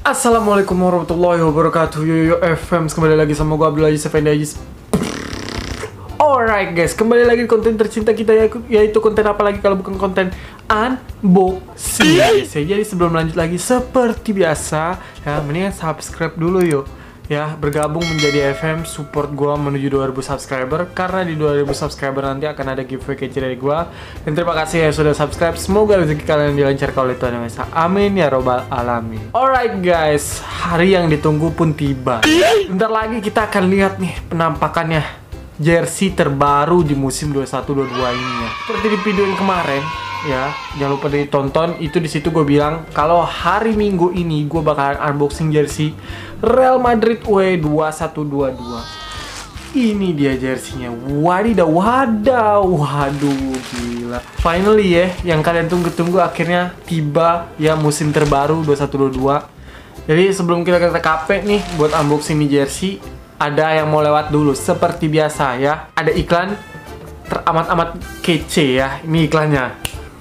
Assalamualaikum warahmatullahi wabarakatuh. Yo FM, kembali lagi sama gue Abdul Aziz Effendi Aziz. Alright guys, kembali lagi di konten tercinta kita, yaitu konten apa lagi kalau bukan konten unboxing guys. Jadi sebelum lanjut lagi, seperti biasa ya, mendingan subscribe dulu yuk ya, bergabung menjadi FM, support gua menuju 2000 subscriber, karena di 2000 subscriber nanti akan ada giveaway kece dari gua. Dan terima kasih ya sudah subscribe, semoga rezeki kalian dilancarkan oleh Tuhan Yang Esa, amin ya robbal alamin. Alright guys, hari yang ditunggu pun tiba. Bentar lagi kita akan lihat nih penampakannya jersey terbaru di musim 21-22 ini ya. Seperti di video yang kemarin ya, jangan lupa ditonton. Itu di situ gue bilang kalau hari Minggu ini gue bakalan unboxing jersey Real Madrid UE2122. Ini dia jersinya. Wadidaw, waduh gila. Finally ya, yang kalian tunggu-tunggu akhirnya tiba ya, musim terbaru 2122. Jadi sebelum kita ke TKP nih buat unboxing nih jersey, ada yang mau lewat dulu seperti biasa ya. Ada iklan teramat-amat kece ya. Ini iklannya.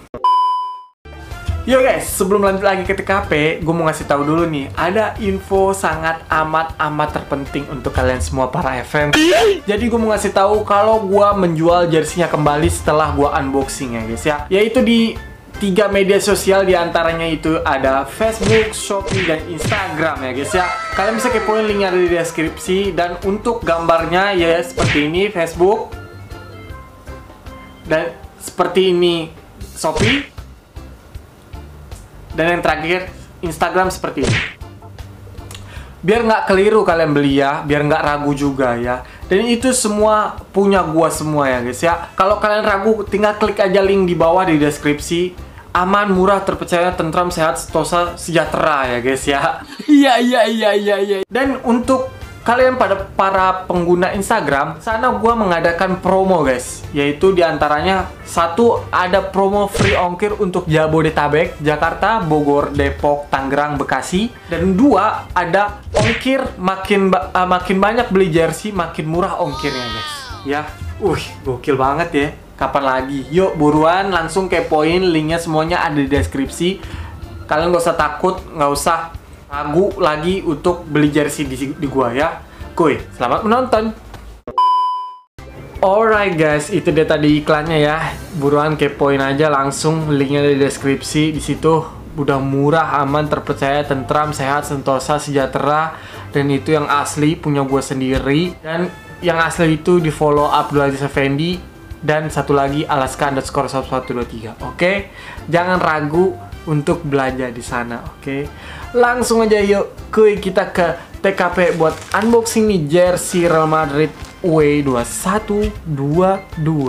Yo guys, sebelum lanjut lagi ke TKP, gue mau ngasih tahu dulu nih, ada info sangat amat terpenting untuk kalian semua para FM. Jadi gue mau ngasih tahu kalau gue menjual jersinya kembali setelah gue unboxing ya guys ya. Yaitu di 3 media sosial, diantaranya itu ada Facebook, Shopee, dan Instagram ya guys ya. Kalian bisa kepoin linknya ada di deskripsi. Dan untuk gambarnya ya seperti ini Facebook, dan seperti ini Shopee, dan yang terakhir Instagram seperti ini. Biar nggak keliru kalian beli ya, biar nggak ragu juga ya. Dan itu semua punya gua semua ya guys ya. Kalau kalian ragu, tinggal klik aja link di bawah di deskripsi. Aman, murah, terpercaya, tentram, sehat, sentosa, sejahtera ya guys ya. Iya. Dan untuk kalian para pengguna Instagram, sana gua mengadakan promo guys. Yaitu diantaranya, satu, ada promo free ongkir untuk Jabodetabek, Jakarta, Bogor, Depok, Tangerang, Bekasi. Dan 2, ada ongkir makin banyak beli jersey, makin murah ongkirnya guys. Ya, gokil banget ya. Kapan lagi? Yuk buruan langsung kepoin, linknya semuanya ada di deskripsi. Kalian gak usah takut, gak usah ragu lagi untuk beli jersey di gua ya. Kuy, selamat menonton. Alright guys, itu dia tadi iklannya ya. Buruan kepoin aja langsung, linknya di deskripsi. Di situ udah murah, aman, terpercaya, tentram, sehat, sentosa, sejahtera. Dan itu yang asli punya gua sendiri. Dan yang asli itu di follow Abdul Aziz Effendi. Dan satu lagi Alaska_123. Oke? Jangan ragu untuk belajar di sana, oke? Langsung aja yuk, kuy, kita ke TKP buat unboxing nih jersey Real Madrid UE2122.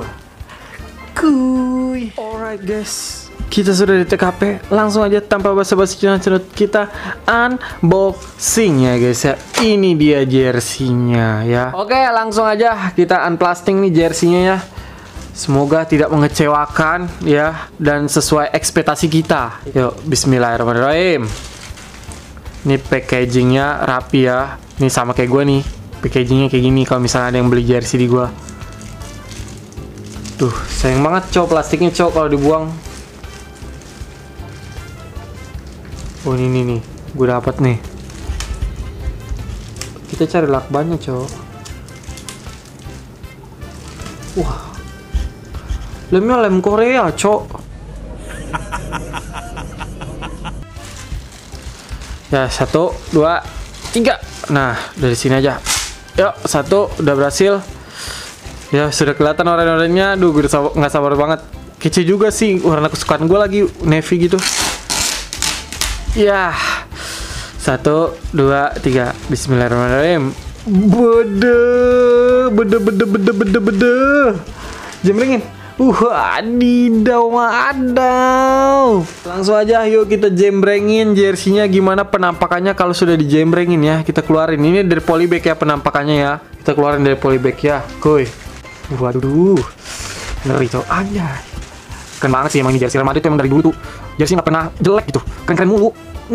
Kuy. Alright guys, kita sudah di TKP. Langsung aja tanpa basa-basi kita unboxing ya guys ya. Ini dia jersinya ya. Oke, langsung aja kita unplasting nih jersinya ya. Semoga tidak mengecewakan ya, dan sesuai ekspektasi kita. Yuk, bismillahirrahmanirrahim. Ini packagingnya rapi ya. Ini sama kayak gue nih, packagingnya kayak gini kalau misalnya ada yang beli jersey di gue. Tuh, sayang banget cowok, plastiknya cowok kalau dibuang. Oh ini nih, gue dapat nih. Kita cari lakbannya cowok. Wah, lemnya lem Korea, cok. Ya, 1, 2, 3. Nah, dari sini aja. Yuk, 1 udah berhasil. Ya, sudah kelihatan oranye-oranyenya. Duh, gue udah nggak sabar banget. Kece juga sih, warna kesukaan gue lagi navy gitu. Ya, 1, 2, 3. Bismillahirrahmanirrahim. Bede. Jembrengin. Adidaw. Langsung aja yuk kita jembrengin jersinya. Gimana penampakannya kalau sudah dijembrengin ya. Kita keluarin. Ini dari polybag ya penampakannya ya. Kita keluarin dari polybag ya, kuy. Waduh, ngeri tuh aja. Keren banget sih emang ini jersey Real Madrid emang dari dulu tuh. Jersey nggak pernah jelek gitu. Keren-keren mulu.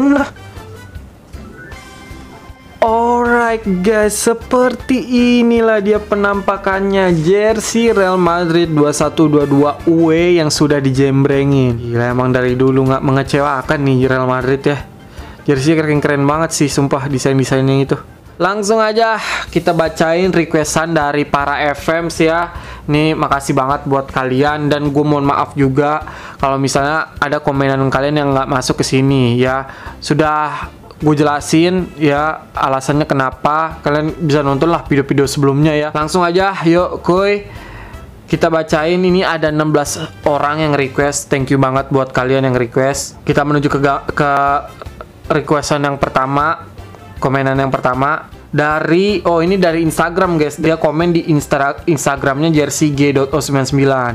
Alright guys, seperti inilah dia penampakannya jersey Real Madrid 2122 UE yang sudah dijembrengin. Gila, emang dari dulu nggak mengecewakan nih Real Madrid ya. Jersey keren-keren banget sih, sumpah desain-desainnya itu. Langsung aja kita bacain requestan dari para FMs ya. Nih makasih banget buat kalian, dan gue mohon maaf juga kalau misalnya ada komenan kalian yang nggak masuk ke sini ya. Sudah gue jelasin ya alasannya kenapa. Kalian bisa nonton lah video-video sebelumnya ya. Langsung aja yuk kuy, kita bacain. Ini ada 16 orang yang request. Thank you banget buat kalian yang request. Kita menuju ke requestan yang pertama. Komenan yang pertama dari ini dari Instagram guys. Dia komen di Instagramnya jerseyg.o99,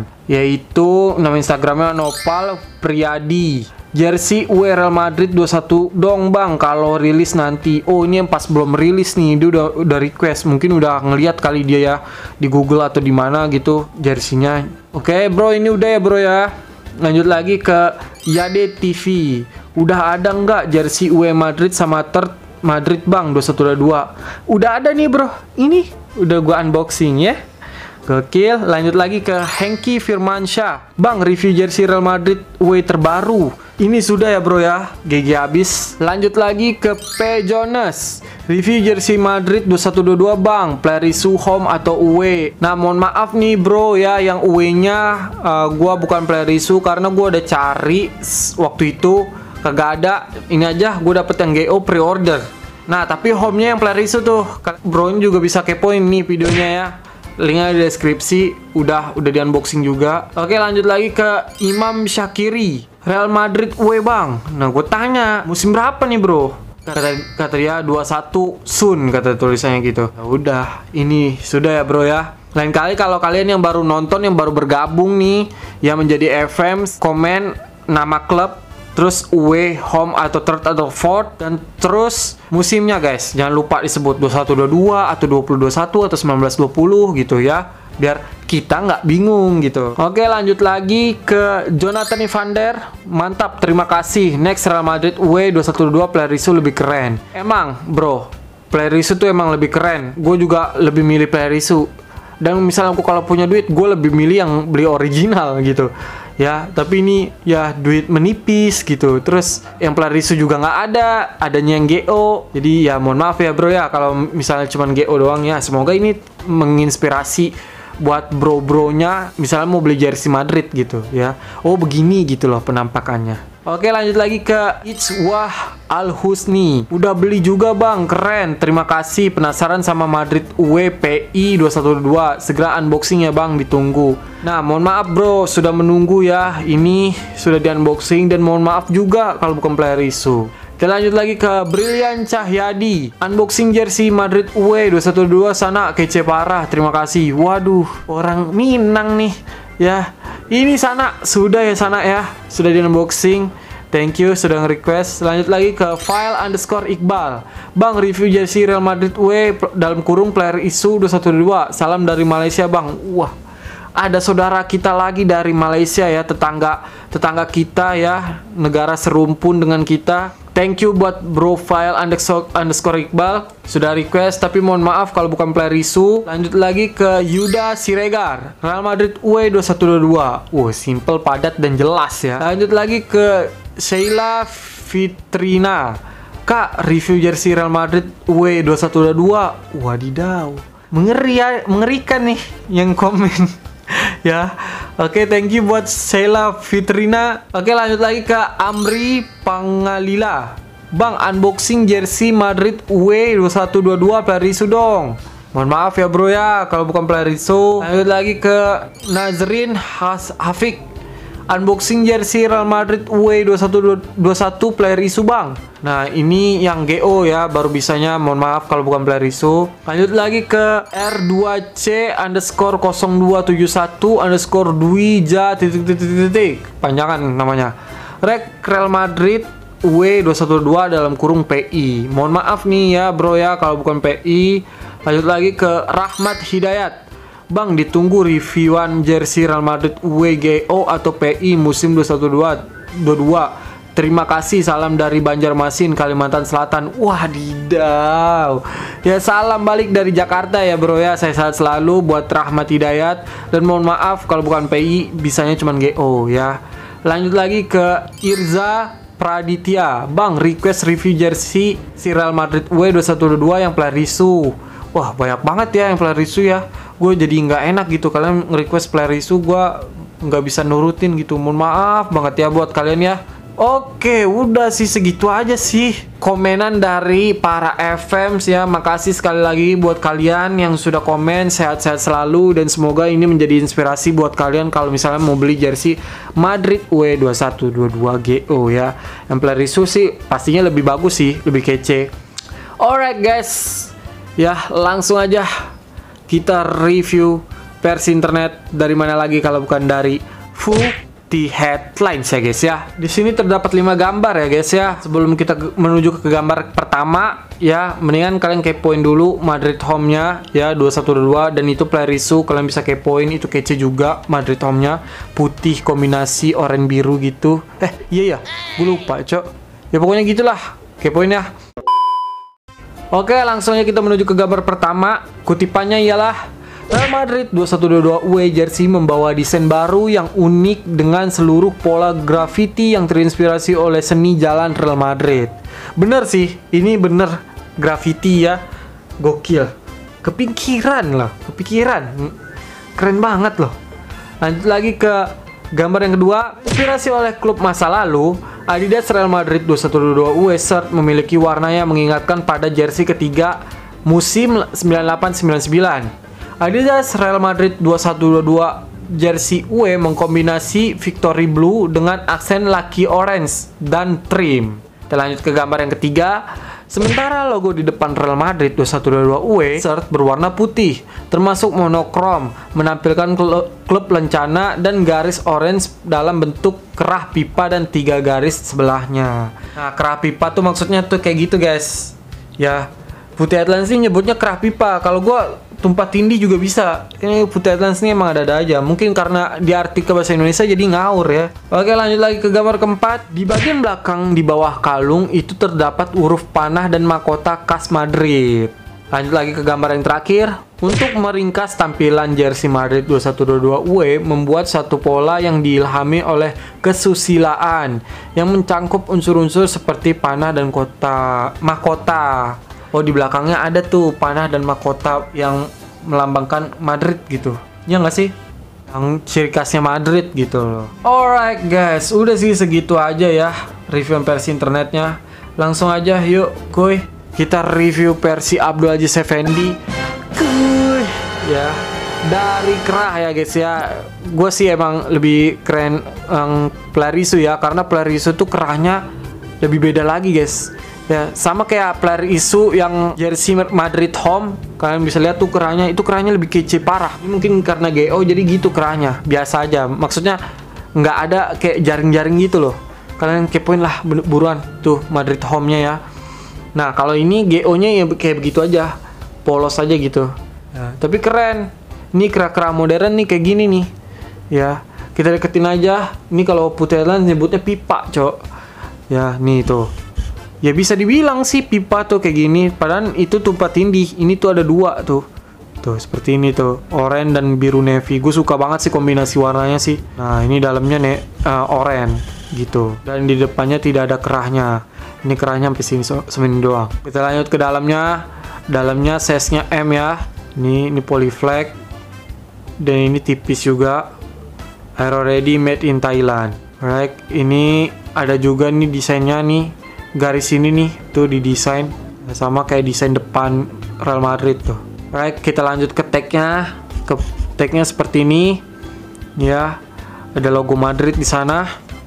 yaitu nama Instagramnya Nopal Priyadi. Jersey UE Real Madrid 21 dong bang, kalau rilis nanti. Oh ini yang pas belum rilis nih, dia udah request. Mungkin udah ngeliat kali dia ya di Google atau di mana gitu jerseynya. Oke bro, ini udah ya bro ya. Lanjut lagi ke Yade TV. Udah ada nggak jersey UE Madrid sama third Madrid bang 2122? Udah ada nih bro, ini udah gua unboxing ya. Gokil. Lanjut lagi ke Hengki Firmansyah. Bang, review jersey Real Madrid UE terbaru. Ini sudah ya bro ya, GG habis. Lanjut lagi ke P Jonas. Review jersey Madrid 2122 bang, player issue home atau UE. Nah mohon maaf nih bro ya, yang UE nya gua bukan player issue karena gua udah cari waktu itu kagak ada. Ini aja gue dapet yang GO pre-order. Nah tapi home-nya yang player issue tuh. Bro ini juga bisa kepoin nih videonya ya. Linknya di deskripsi. Udah di unboxing juga. Oke lanjut lagi ke Imam Syakiri. Real Madrid UE bang. Nah gue tanya musim berapa nih bro? Kata dia 21 soon, kata tulisannya gitu. Ya udah, ini sudah ya bro ya. Lain kali kalau kalian yang baru nonton, yang baru bergabung nih, yang menjadi FMs, komen nama klub, terus UE, home atau third atau fourth, dan terus musimnya guys. Jangan lupa disebut 21-22 atau 20-21 atau 19-20 gitu ya. Biar kita nggak bingung gitu. Oke lanjut lagi ke Jonathan Evander. Mantap, terima kasih. Next Real Madrid UE 21-22 player issue lebih keren. Emang bro, player issue tuh emang lebih keren. Gue juga lebih milih player issue. Dan misalnya aku kalau punya duit, gue lebih milih yang beli original gitu ya. Tapi ini ya duit menipis gitu. Terus yang player issue juga nggak ada, adanya yang GO. Jadi ya mohon maaf ya bro ya kalau misalnya cuman GO doang ya. Semoga ini menginspirasi buat bro-bronya misalnya mau beli jersey Madrid gitu ya. Oh begini gitu loh penampakannya. Oke lanjut lagi ke Itzwah Al Husni. Udah beli juga bang, keren, terima kasih. Penasaran sama Madrid UE PI 2122. Segera unboxing ya bang, ditunggu. Nah mohon maaf bro, sudah menunggu ya. Ini sudah di unboxing, dan mohon maaf juga kalau bukan player issue. Kita lanjut lagi ke Brilian Cahyadi. Unboxing jersey Madrid UE 2122 sana, kece parah, terima kasih. Waduh, orang Minang nih ya. Ini sana, sudah ya sana ya, sudah di unboxing. Thank you sudah nge-request. Lanjut lagi ke File_Iqbal. Bang, review jersey Real Madrid UE dalam kurung player issue 2122. Salam dari Malaysia bang. Wah, ada saudara kita lagi dari Malaysia ya, tetangga kita ya, negara serumpun dengan kita. Thank you buat bro File_Iqbal sudah request, tapi mohon maaf kalau bukan player issue. Lanjut lagi ke Yuda Siregar. Real Madrid UE 2122. Simple, padat dan jelas ya. Lanjut lagi ke Sheila Fitrina. Kak, review jersey Real Madrid UE 2122. Wadidaw, mengerikan nih yang komen. Ya, oke, thank you buat Sheila Fitrina. Oke, lanjut lagi ke Amri Pangalila. Bang, unboxing jersey Madrid UE 2122 player issue dong. Mohon maaf ya bro ya kalau bukan player issue. Lanjut lagi ke Nazrin Hafik. Unboxing jersey Real Madrid UE 2121 player issue bang. Nah ini yang GO ya, baru bisanya. Mohon maaf kalau bukan player issue. Lanjut lagi ke R2C_0271_Dwija panjangan namanya. Rek Real Madrid UE 2122 dalam kurung PI. Mohon maaf nih ya bro ya kalau bukan PI. Lanjut lagi ke Rahmat Hidayat. Bang, ditunggu reviewan jersey Real Madrid WGO atau PI musim 2122. Terima kasih, salam dari Banjarmasin, Kalimantan Selatan. Wadidaw. Ya salam balik dari Jakarta ya bro ya. Saya sehat selalu buat Rahmat Hidayat. Dan mohon maaf kalau bukan PI, bisanya cuman GO ya. Lanjut lagi ke Irza Praditya, Bang, request review jersey si Real Madrid W2122 yang player isu. Wah, banyak banget ya yang player isu ya. Gue jadi nggak enak gitu, kalian nge-request player isu, gue nggak bisa nurutin gitu. Mohon maaf banget ya buat kalian ya. Oke, udah sih segitu aja sih komenan dari para FMs ya. Makasih sekali lagi buat kalian yang sudah komen. Sehat-sehat selalu dan semoga ini menjadi inspirasi buat kalian kalau misalnya mau beli jersey Madrid W2122GO ya. Yang player isu sih pastinya lebih bagus sih, lebih kece. Alright guys, ya langsung aja kita review versi internet. Dari mana lagi kalau bukan dari di headlines ya guys ya. Di sini terdapat 5 gambar ya guys ya. Sebelum kita menuju ke gambar pertama ya, mendingan kalian kepoin dulu Madrid home-nya ya 2122, dan itu player isu, kalian bisa kepoin, itu kece juga Madrid home-nya, putih kombinasi oranye biru gitu. Iya ya, gue lupa cok. Ya pokoknya gitulah, kepoin ya. Oke, langsung aja kita menuju ke gambar pertama. Kutipannya ialah Real Madrid 2122 away jersey membawa desain baru yang unik dengan seluruh pola graffiti yang terinspirasi oleh seni jalan Real Madrid. Bener sih, ini bener graffiti ya. Gokil. Kepikiran loh, kepikiran. Keren banget loh. Lanjut lagi ke gambar yang kedua. Inspirasi oleh klub masa lalu, Adidas Real Madrid 2122 away shirt memiliki warna yang mengingatkan pada jersey ketiga musim 98-99. Adidas Real Madrid 2122 jersey UE mengkombinasi Victory Blue dengan aksen Lucky Orange dan trim. Kita lanjut ke gambar yang ketiga. Sementara logo di depan Real Madrid 2122 UE shirt berwarna putih, termasuk monokrom, menampilkan klub lencana dan garis orange dalam bentuk kerah pipa dan 3 garis sebelahnya. Nah, kerah pipa tuh maksudnya tuh kayak gitu guys. Ya, Putih Headlines sih nyebutnya kerah pipa. Kalau gua tumpah tindih juga bisa. Ini Putih Headlines ini emang ada-ada aja. Mungkin karena di artikel bahasa Indonesia jadi ngawur ya. Oke, lanjut lagi ke gambar keempat. Di bagian belakang di bawah kalung itu terdapat huruf panah dan mahkota khas Madrid. Lanjut lagi ke gambar yang terakhir. Untuk meringkas tampilan jersey Madrid 2122 UE membuat satu pola yang diilhami oleh kesusilaan yang mencangkup unsur-unsur seperti panah dan mahkota. Oh, di belakangnya ada tuh panah dan mahkota yang melambangkan Madrid gitu. Ya nggak sih? Yang ciri khasnya Madrid gitu loh. Alright guys, udah sih segitu aja ya review versi internetnya. Langsung aja yuk kuy, kita review versi Abdul Aziz Effendi. Kuy, ya. Dari kerah ya guys ya. Gue sih emang lebih keren player isu ya, karena player isu tuh kerahnya lebih beda lagi guys. Ya, sama kayak player isu yang jersey Madrid home, kalian bisa lihat tuh kerahnya, itu kerahnya lebih kece parah. Ini mungkin karena GO jadi gitu kerahnya, biasa aja. Maksudnya nggak ada kayak jaring-jaring gitu loh. Kalian kepoin lah buruan tuh Madrid home-nya ya. Nah, kalau ini GO-nya ya kayak begitu aja, polos aja gitu. Ya, tapi keren. Ini kerah-kerah modern nih kayak gini nih. Ya, kita deketin aja. Ini kalau Putih Headlines nyebutnya pipa, cok. Ya, nih tuh. Ya bisa dibilang sih pipa tuh kayak gini, padahal itu tumpah tindih. Ini tuh ada 2 tuh. Tuh seperti ini tuh, oranye dan biru navy. Gue suka banget sih kombinasi warnanya sih. Nah, ini dalamnya oranye gitu. Dan di depannya tidak ada kerahnya. Ini kerahnya sampai sini semini doang. Kita lanjut ke dalamnya. Dalamnya size-nya M ya. Ini polyflag. Dan ini tipis juga. Aero ready made in Thailand. Right, ini ada juga nih desainnya nih. Garis ini nih tuh didesain sama kayak desain depan Real Madrid tuh. Right, kita lanjut ke tagnya. Ke tagnya seperti ini ya, ada logo Madrid di sana,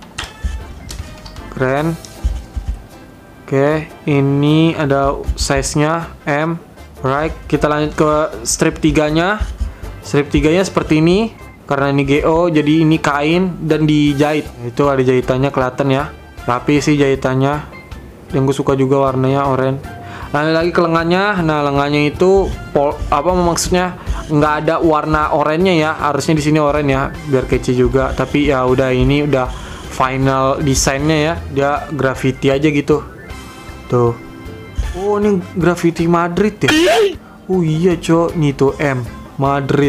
keren. Oke, ini ada size nya M. Right, kita lanjut ke strip 3 nya. Strip 3 nya seperti ini, karena ini GO jadi ini kain dan dijahit. Itu ada jahitannya, kelihatan ya, rapi sih jahitannya. Yang gue suka juga warnanya oranye. Lanjut lagi ke lengannya. Nah, lengannya itu maksudnya nggak ada warna oranye ya. Harusnya di sini oranye ya, biar kece juga. Tapi ya udah, ini udah final desainnya ya. Dia graffiti aja gitu. Tuh. Oh, ini graffiti Madrid ya. Oh iya, cok. Nih tuh M Madrid.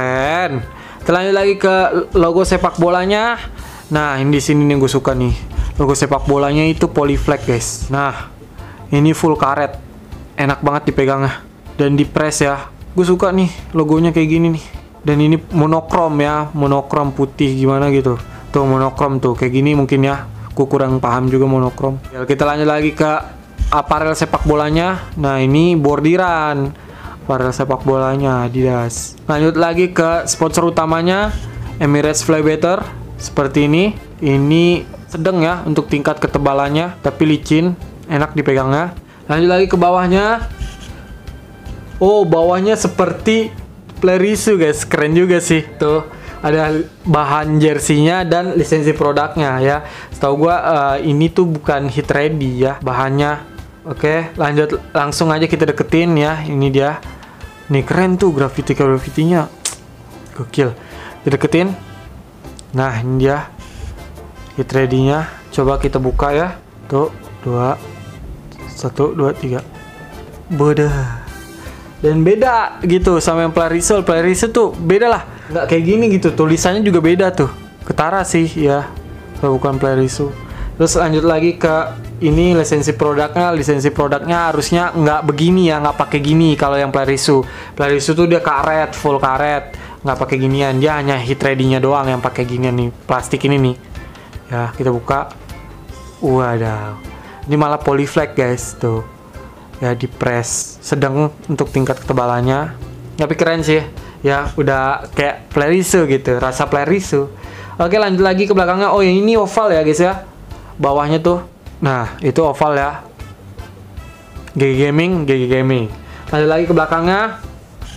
Keren. Kita lanjut lagi ke logo sepak bolanya. Nah, ini di sini nih gue suka nih. Logo sepak bolanya itu polyflag guys. Nah, ini full karet, enak banget dipegangnya dan di press ya. Gue suka nih logonya kayak gini nih. Dan ini monokrom ya, monokrom putih gimana gitu. Tuh monokrom tuh kayak gini mungkin ya. Gue kurang paham juga monokrom. Ya, kita lanjut lagi ke aparel sepak bolanya. Nah, ini bordiran aparel sepak bolanya Adidas. Lanjut lagi ke sponsor utamanya Emirates Flybetter seperti ini. Ini sedang ya untuk tingkat ketebalannya, tapi licin, enak dipegangnya. Lanjut lagi ke bawahnya. Oh, bawahnya seperti Plerisu guys, keren juga sih. Tuh ada bahan jersinya dan lisensi produknya ya. Setahu gua ini tuh bukan hit ready ya bahannya. Oke, lanjut langsung aja kita deketin ya. Ini dia. Nih keren tuh grafitinya. Gokil. Dideketin. Nah, ini dia. Hit ready-nya. Coba kita buka ya. Tuh, 2 1 2 3. Bodah. Dan beda gitu sama yang Plerisu tuh beda lah, nggak kayak gini gitu, tulisannya juga beda tuh, ketara sih ya, bukan Plerisu. Terus lanjut lagi ke ini lisensi produknya harusnya nggak begini ya, nggak pakai gini. Kalau yang Plerisu tuh dia karet, full karet, nggak pakai ginian, dia hanya hit ready-nya doang yang pakai ginian nih, plastik ini nih ya. Kita buka, wadaw, ini malah polyflag guys tuh ya, di press sedang untuk tingkat ketebalannya, tapi keren sih ya, udah kayak Plerisu gitu, rasa Plerisu. Oke, lanjut lagi ke belakangnya. Oh, yang ini oval ya guys ya, bawahnya tuh, nah itu oval ya, GG Gaming. Lanjut lagi ke belakangnya.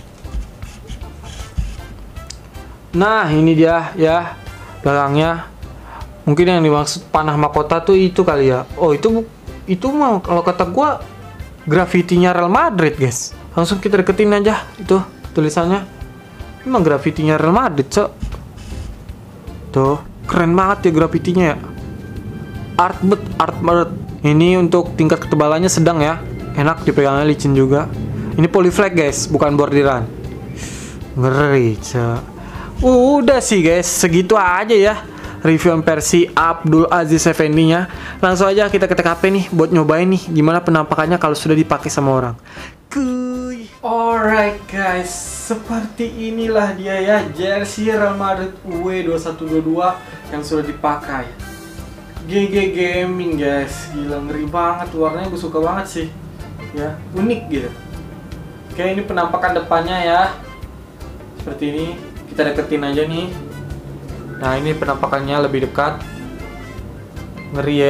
Nah, ini dia ya belakangnya. Mungkin yang dimaksud panah mahkota tuh itu kali ya. Oh, itu mah kalau kata gua grafitinya Real Madrid guys. Langsung kita deketin aja itu tulisannya. Emang grafitinya Real Madrid, Cok. Tuh, keren banget ya grafitinya ya. Art banget. Ini untuk tingkat ketebalannya sedang ya. Enak dipegangnya, licin juga. Ini polyflag guys, bukan bordiran. Ngeri, Cok. Udah sih guys, segitu aja ya review versi Abdul Aziz Effendi-nya. Langsung aja kita ke TKP nih buat nyobain nih gimana penampakannya kalau sudah dipakai sama orang. Kuy. Alright guys, seperti inilah dia ya jersey Real Madrid UE2122 yang sudah dipakai. GG Gaming guys, gila ngeri banget, warnanya gue suka banget sih. Ya, unik gitu. Oke, ini penampakan depannya ya. Seperti ini, kita deketin aja nih. Nah, ini penampakannya lebih dekat. Ngeri ya.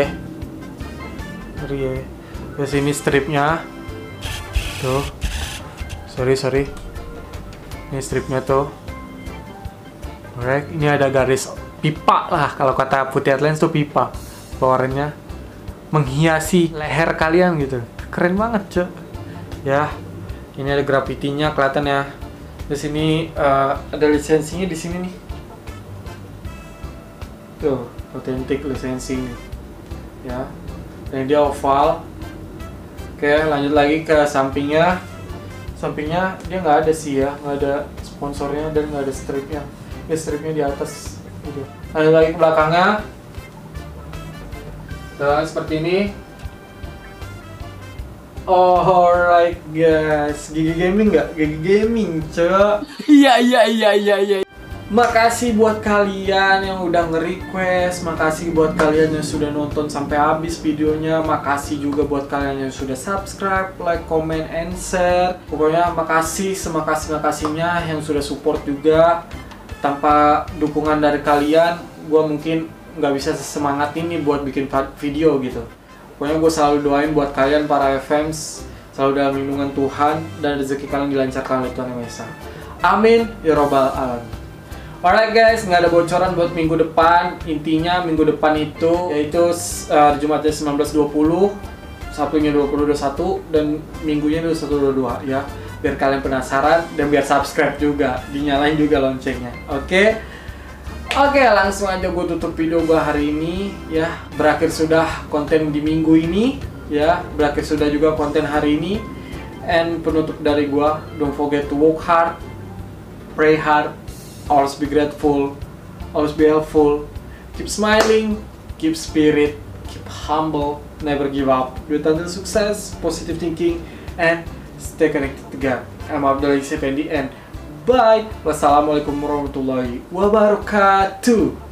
Terus ini stripnya. Tuh. Sorry. Ini stripnya tuh. Alright, ini ada garis pipa lah. Kalau kata Putih Atlants tuh pipa. Warnanya menghiasi leher kalian gitu. Keren banget, Cok. Ya. Ini ada grafitinya kelihatan ya. Terus ini ada lisensinya di sini nih. Tuh, authentic lisensi ya. Dan dia oval. Oke, lanjut lagi ke sampingnya. Sampingnya dia nggak ada sih ya, nggak ada sponsornya dan nggak ada stripnya. Ya, stripnya di atas gitu. Lanjut lagi ke belakangnya. Dan seperti ini. Alright guys, GG Gaming nggak? GG Gaming, Cok. Iya. Makasih buat kalian yang udah nge-request, makasih buat kalian yang sudah nonton sampai habis videonya, makasih juga buat kalian yang sudah subscribe, like, comment, and share. Pokoknya makasih semakasih-makasihnya yang sudah support juga. Tanpa dukungan dari kalian, gue mungkin nggak bisa sesemangat ini buat bikin video gitu. Pokoknya gue selalu doain buat kalian para FMs selalu dalam lindungan Tuhan dan rezeki kalian dilancarkan oleh Tuhan Yang Maha Esa. Amin ya robbal alamin. Alright guys, nggak ada bocoran buat minggu depan. Intinya minggu depan itu yaitu Jumatnya 19.20, Sabtunya 20.21, dan minggunya 21.22 ya. Biar kalian penasaran dan biar subscribe juga, dinyalain juga loncengnya. Oke, langsung aja gue tutup video gue hari ini ya. Berakhir sudah konten di minggu ini ya. Berakhir sudah juga konten hari ini. And penutup dari gue, don't forget to work hard, pray hard, always be grateful, always be helpful, keep smiling, keep spirit, keep humble, never give up, do it until success, positive thinking, and stay connected to God. I'm Abdul Aziz Effendi and bye. Wassalamualaikum warahmatullahi wabarakatuh.